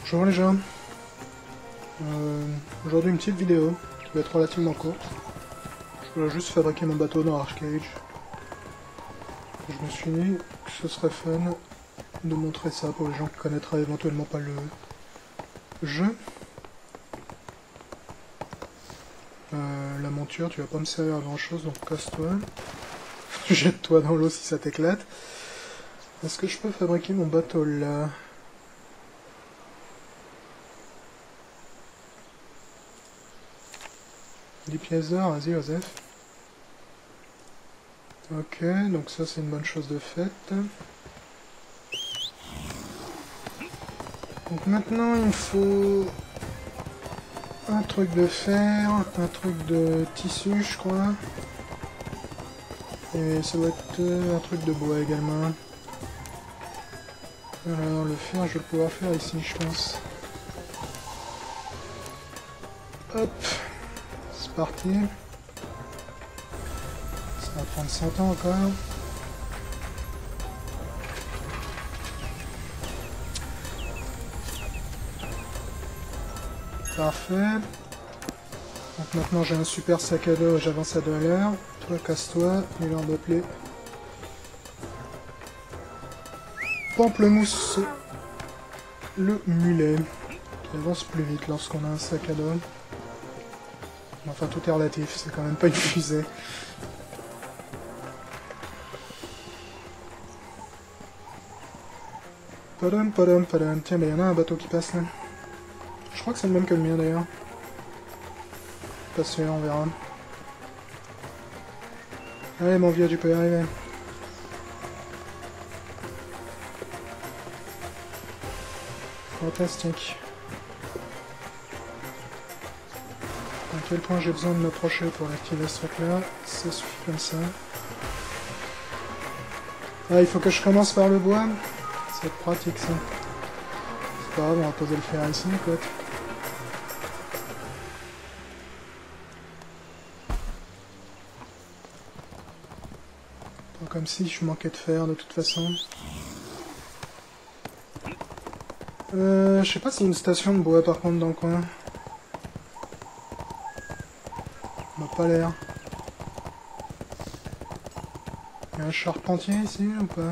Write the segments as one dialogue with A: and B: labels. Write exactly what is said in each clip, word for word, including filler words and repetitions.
A: Bonjour les gens. Euh, Aujourd'hui une petite vidéo qui va être relativement courte. Je voulais juste fabriquer mon bateau dans Arcage. Je me suis dit que ce serait fun de montrer ça pour les gens qui connaîtraient éventuellement pas le jeu. Euh, la monture, tu vas pas me servir à grand chose, donc casse-toi. Jette-toi dans l'eau si ça t'éclate. Est-ce que je peux fabriquer mon bateau là? dix pièces d'or, vas-y Joseph. Ok, donc ça c'est une bonne chose de faite. Donc maintenant il me faut un truc de fer, un truc de tissu je crois. Et ça doit être un truc de bois également. Alors le fer je vais pouvoir faire ici je pense. Hop. C'est parti. Ça va prendre cent ans encore. Parfait. Donc maintenant j'ai un super sac à dos et j'avance à deux l'heure. Toi casse-toi, il est l'heure d'appeler Pamplemousse le mulet. Qui avance plus vite lorsqu'on a un sac à dos. Enfin, tout est relatif, c'est quand même pas une fusée. Padam, padam, padam. Tiens, mais il y en a un bateau qui passe là. Je crois que c'est le même que le mien d'ailleurs. Pas sûr, on verra. Allez, mon vieux, tu peux y arriver. Fantastique. À quel point j'ai besoin de m'approcher pour activer ce truc là, ça suffit comme ça. Ah, il faut que je commence par le bois. C'est pratique ça. C'est pas grave, on va poser le fer ici, écoute. Pas comme si je manquais de fer de toute façon. Euh, je sais pas s'il y a une station de bois par contre dans le coin. Pas l'air. Il y a un charpentier ici ou pas?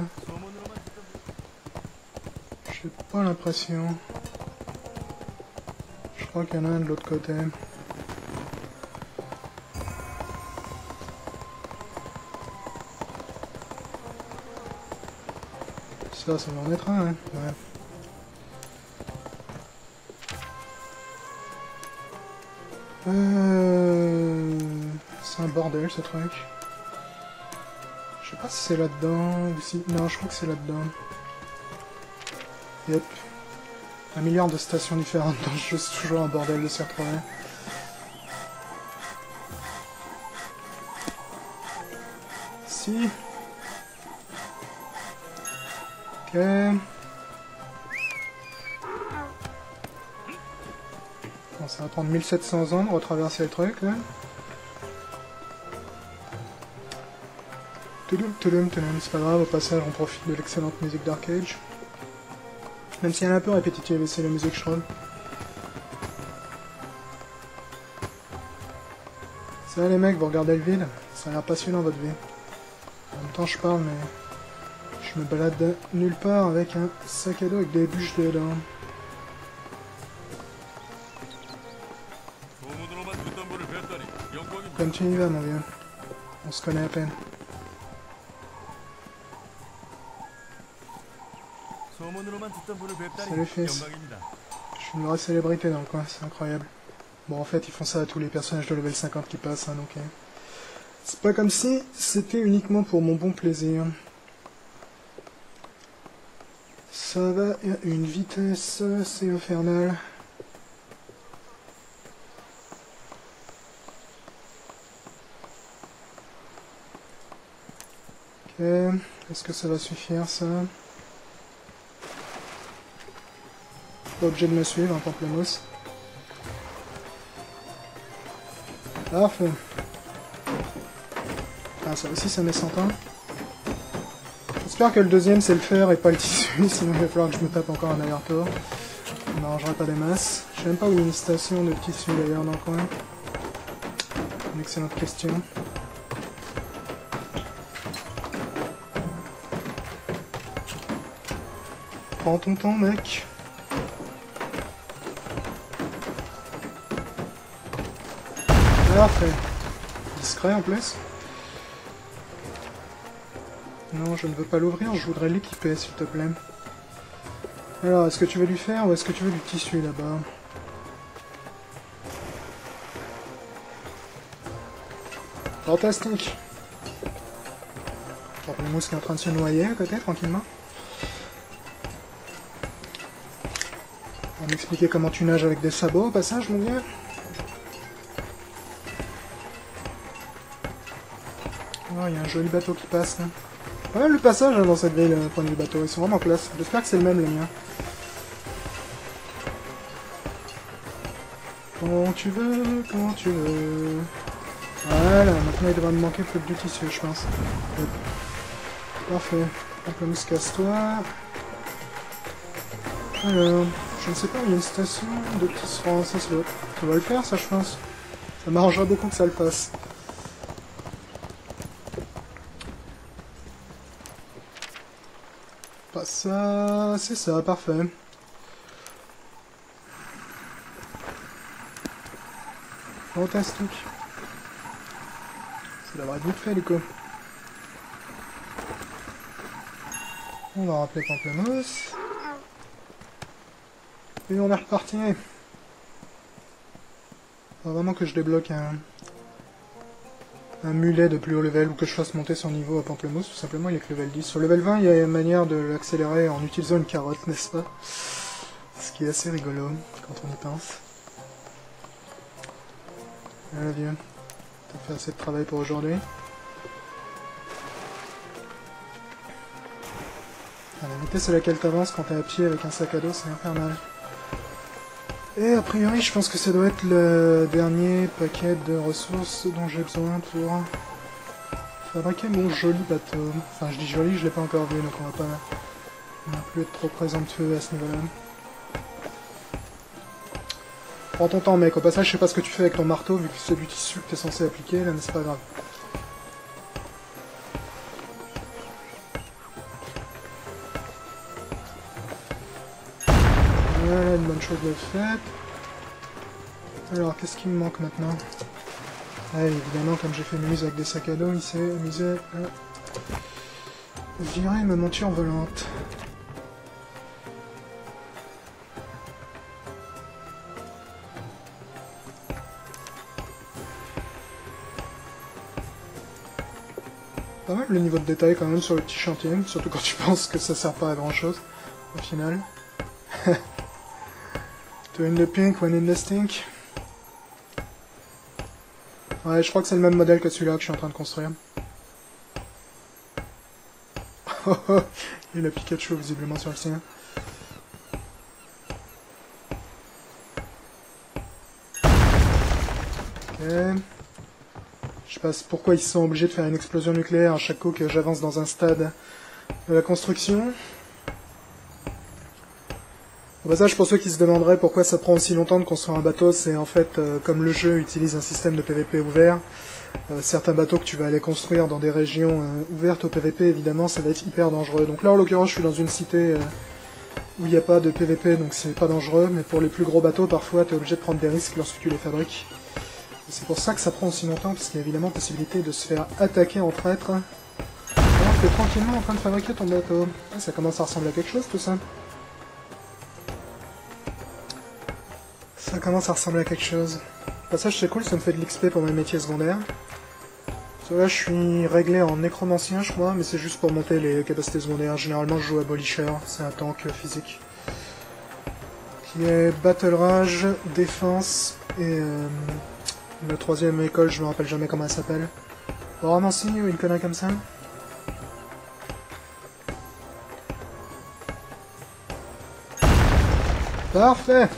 A: J'ai pas l'impression. Je crois qu'il y en a un de l'autre côté. Ça, ça va en être un, hein? Ouais. Euh... C'est un bordel ce truc. Je sais pas si c'est là-dedans ou si... Non, je crois que c'est là-dedans. Yep. Un milliard de stations différentes dans le jeu, c'est toujours un bordel de s'y retrouver. Si. Ok. Bon, ça va prendre mille sept cents ans de retraverser le truc là. Toudoum, toudoum, toudoum, c'est pas grave, au passage on profite de l'excellente musique d'Arcage. Même si elle est un peu répétitive, et c'est la musique je trouve. Ça va les mecs, vous regardez le vide, ça a l'air passionnant votre vie. En même temps je parle mais je me balade nulle part avec un sac à dos avec des bûches dedans. Comme tu y vas mon vieux, on se connaît à peine. Salut fils. Je suis une vraie célébrité dans le coin, c'est incroyable. Bon en fait ils font ça à tous les personnages de level cinquante qui passent, hein, donc... Euh, c'est pas comme si c'était uniquement pour mon bon plaisir. Ça va à une vitesse assez infernale. Ok, est-ce que ça va suffire ça? Pas obligé de me suivre, un pamplemousse. Parfait. Ah, ça aussi, ça met cent ans. J'espère que le deuxième, c'est le fer et pas le tissu, sinon il va falloir que je me tape encore un aller-retour. Ça m'arrangerait pas des masses. Je sais même pas où il y a une station de tissu d'ailleurs dans le coin. Une excellente question. Prends ton temps, mec. Parfait. Discret en plus. Non, je ne veux pas l'ouvrir, je voudrais l'équiper, s'il te plaît. Alors, est-ce que tu veux lui faire ou est-ce que tu veux du tissu là-bas? Fantastique. Pamplemousse qui est en train de se noyer à côté, tranquillement. On va m'expliquer comment tu nages avec des sabots au passage, mon vieux. Oh, il y a un joli bateau qui passe là. Pas mal le passage hein, dans cette ville, le point de vue bateau, ils sont vraiment classe. J'espère que c'est le même, le mien. Quand tu veux, quand tu veux. Voilà, maintenant il devrait me manquer plus que du tissu, je pense. Hop. Parfait. Pamplemousse, casse-toi. Alors, je ne sais pas, il y a une station de tissu. Oh, ça, ça, doit... ça va le faire, ça, je pense. Ça m'arrangerait beaucoup que ça le fasse. Pas ça, c'est ça, parfait. Fantastique. Ça devrait être vite fait, du coup. On va rappeler Pamplemousse. Et on est reparti. Faut vraiment que je débloque un... un mulet de plus haut level, ou que je fasse monter son niveau à Pamplemousse, tout simplement il est que level dix. Sur level vingt, il y a une manière de l'accélérer en utilisant une carotte, n'est-ce pas? Ce qui est assez rigolo, quand on y pense. Voilà, vieux. T'as fait assez de travail pour aujourd'hui. Ah, la vitesse à laquelle t'avances quand t'es à pied avec un sac à dos, c'est infernal. Et a priori, je pense que ça doit être le dernier paquet de ressources dont j'ai besoin pour fabriquer mon joli bateau. Enfin, je dis joli, je l'ai pas encore vu, donc on va pas non plus être trop présomptueux à ce niveau-là. Prends ton temps, mec. Au passage, je sais pas ce que tu fais avec ton marteau, vu que c'est du tissu que t'es censé appliquer, là, mais c'est pas grave. Voilà, une bonne chose de faite. Alors, qu'est-ce qui me manque maintenant? Ah, évidemment, comme j'ai fait une mise avec des sacs à dos, il s'est amusé à virer ma monture volante. Pas mal le niveau de détail quand même sur le petit chantier, surtout quand tu penses que ça sert pas à grand chose, au final. Two in the pink, one in the stink. Ouais, je crois que c'est le même modèle que celui-là que je suis en train de construire. Il a Pikachu visiblement sur le sien. Ok. Je sais pas pourquoi ils sont obligés de faire une explosion nucléaire à chaque coup que j'avance dans un stade de la construction. Au passage, pour ceux qui se demanderaient pourquoi ça prend aussi longtemps de construire un bateau, c'est en fait, euh, comme le jeu utilise un système de P V P ouvert, euh, certains bateaux que tu vas aller construire dans des régions euh, ouvertes au P V P, évidemment, ça va être hyper dangereux. Donc là, en l'occurrence, je suis dans une cité euh, où il n'y a pas de P V P, donc c'est pas dangereux, mais pour les plus gros bateaux, parfois, tu es obligé de prendre des risques lorsque tu les fabriques. C'est pour ça que ça prend aussi longtemps, parce qu'il y a évidemment possibilité de se faire attaquer en traître. Alors que tu es tranquillement en train de fabriquer ton bateau. Ah, ça commence à ressembler à quelque chose, tout ça. Ça commence à ressembler à quelque chose. Le passage, c'est cool, ça me fait de l'X P pour mes métiers secondaires. Là, je suis réglé en nécromancien, je crois, mais c'est juste pour monter les capacités secondaires. Généralement, je joue à Abolisher, c'est un tank physique. Qui est Battle Rage, Défense, et euh, le troisième école, je me rappelle jamais comment elle s'appelle. Oramancie ou une connerie comme ça. Parfait!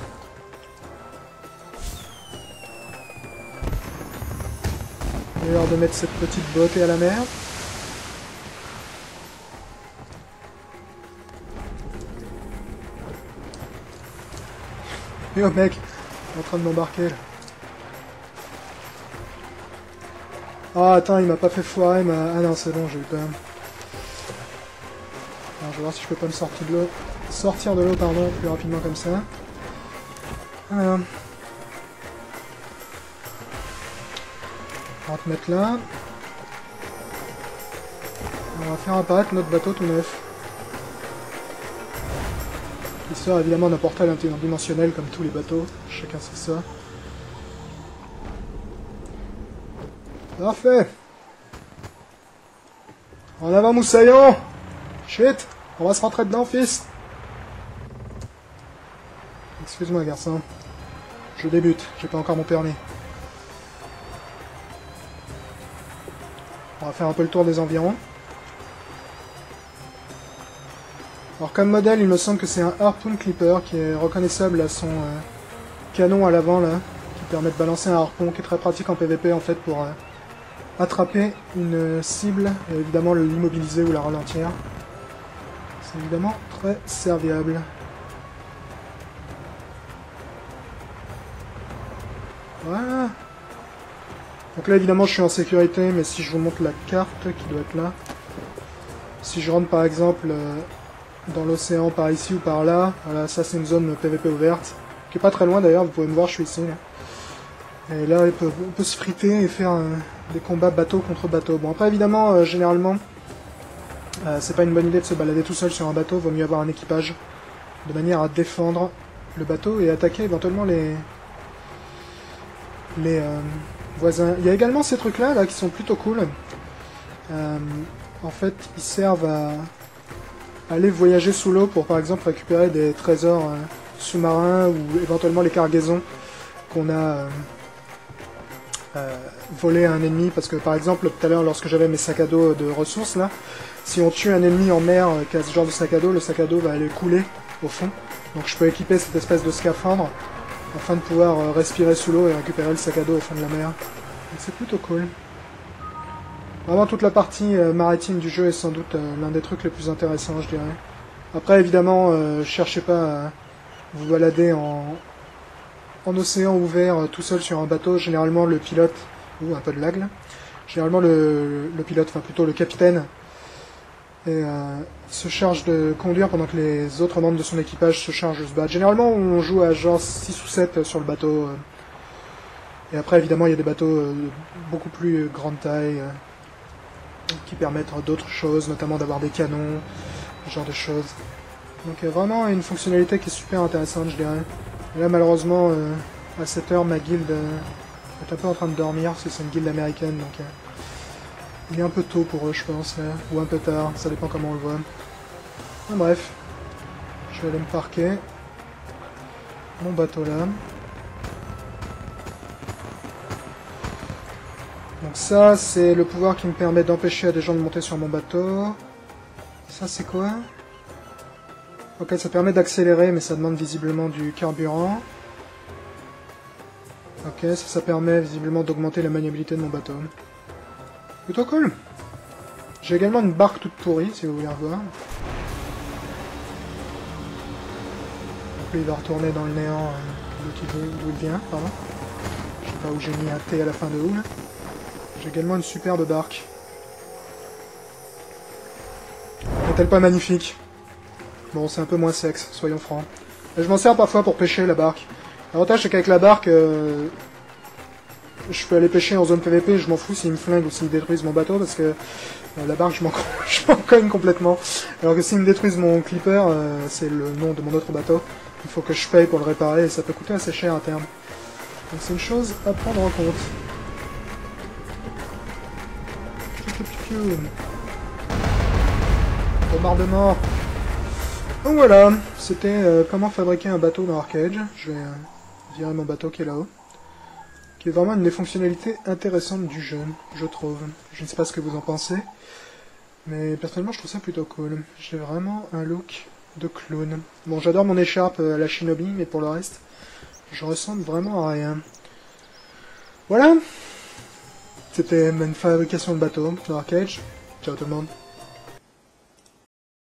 A: Il est l'heure de mettre cette petite beauté à la mer. Et oh mec, il est en train de m'embarquer là. Ah attends, il m'a pas fait foirer ma... Ah non, c'est bon, j'ai eu peur. Alors, je vais voir si je peux pas me sortir de l'eau. Sortir de l'eau, pardon, plus rapidement comme ça. Voilà. On va te mettre là. On va faire apparaître notre bateau tout neuf. Il sort évidemment d'un portail interdimensionnel comme tous les bateaux. Chacun sait ça. Parfait. En avant, moussaillon. Shit. On va se rentrer dedans, fils. Excuse-moi, garçon. Je débute. J'ai pas encore mon permis. On va faire un peu le tour des environs. Alors comme modèle, il me semble que c'est un Harpoon Clipper qui est reconnaissable à son euh, canon à l'avant là, qui permet de balancer un harpon, qui est très pratique en P V P en fait pour euh, attraper une cible et évidemment l'immobiliser ou la ralentir. C'est évidemment très serviable. Voilà. Donc là évidemment je suis en sécurité, mais si je vous montre la carte qui doit être là, si je rentre par exemple euh, dans l'océan par ici ou par là, voilà, ça c'est une zone P V P ouverte, qui est pas très loin d'ailleurs, vous pouvez me voir, je suis ici. Là. Et là on peut, on peut se friter et faire euh, des combats bateau contre bateau. Bon après évidemment, euh, généralement, euh, c'est pas une bonne idée de se balader tout seul sur un bateau, vaut mieux avoir un équipage, de manière à défendre le bateau et attaquer éventuellement les... les euh, voisins. Il y a également ces trucs là, là qui sont plutôt cool. Euh, en fait, ils servent à aller voyager sous l'eau pour par exemple récupérer des trésors euh, sous-marins ou éventuellement les cargaisons qu'on a euh, euh, volées à un ennemi. Parce que par exemple, tout à l'heure, lorsque j'avais mes sacs à dos de ressources là, si on tue un ennemi en mer euh, qui a ce genre de sac à dos, le sac à dos va aller couler au fond. Donc je peux équiper cette espèce de scaphandre afin de pouvoir euh, respirer sous l'eau et récupérer le sac à dos au fond de la mer. Donc c'est plutôt cool. Vraiment toute la partie euh, maritime du jeu est sans doute euh, l'un des trucs les plus intéressants, je dirais. Après évidemment, euh, cherchez pas à vous balader en, en océan ouvert euh, tout seul sur un bateau. Généralement le pilote, ou un peu de lag là, généralement le, le pilote, enfin plutôt le capitaine, et, euh, se charge de conduire pendant que les autres membres de son équipage se chargent de se battre. Généralement on joue à genre six ou sept sur le bateau. Euh, et après évidemment il y a des bateaux euh, de beaucoup plus grande taille. Euh, qui permettent d'autres choses, notamment d'avoir des canons, ce genre de choses. Donc euh, vraiment une fonctionnalité qui est super intéressante, je dirais. Et là malheureusement, euh, à cette heure, ma guilde euh, est un peu en train de dormir, parce que c'est une guilde américaine, donc euh, il est un peu tôt pour eux, je pense, là, ou un peu tard, ça dépend comment on le voit. Enfin, bref, je vais aller me parquer. Mon bateau là. Donc ça, c'est le pouvoir qui me permet d'empêcher à des gens de monter sur mon bateau. Ça, c'est quoi? Ok, ça permet d'accélérer, mais ça demande visiblement du carburant. Ok, ça, ça permet visiblement d'augmenter la maniabilité de mon bateau. Plutôt cool. J'ai également une barque toute pourrie, si vous voulez revoir. Donc lui, il va retourner dans le néant euh, d'où il vient, pardon. Je sais pas où j'ai mis un T à la fin de où, là. J'ai également une superbe barque. N'est-elle pas magnifique? Bon, c'est un peu moins sexe, soyons francs. Et je m'en sers parfois pour pêcher la barque. L'avantage, c'est qu'avec la barque, euh, je peux aller pêcher en zone P V P, je m'en fous s'ils me flinguent ou s'ils détruisent mon bateau, parce que euh, la barque, je m'en cogne complètement. Alors que s'ils me détruisent mon clipper, euh, c'est le nom de mon autre bateau, il faut que je paye pour le réparer, et ça peut coûter assez cher à terme. Donc c'est une chose à prendre en compte. Bombardement. Donc voilà, c'était euh, comment fabriquer un bateau dans Arcade. Je vais euh, virer mon bateau qui est là-haut. Qui est vraiment une des fonctionnalités intéressantes du jeu, je trouve. Je ne sais pas ce que vous en pensez, mais personnellement je trouve ça plutôt cool. J'ai vraiment un look de clown. Bon, j'adore mon écharpe à la Shinobi, mais pour le reste, je ressemble vraiment à rien. Voilà. C'était une fabrication de bateau dans Arcade. Ciao tout le monde.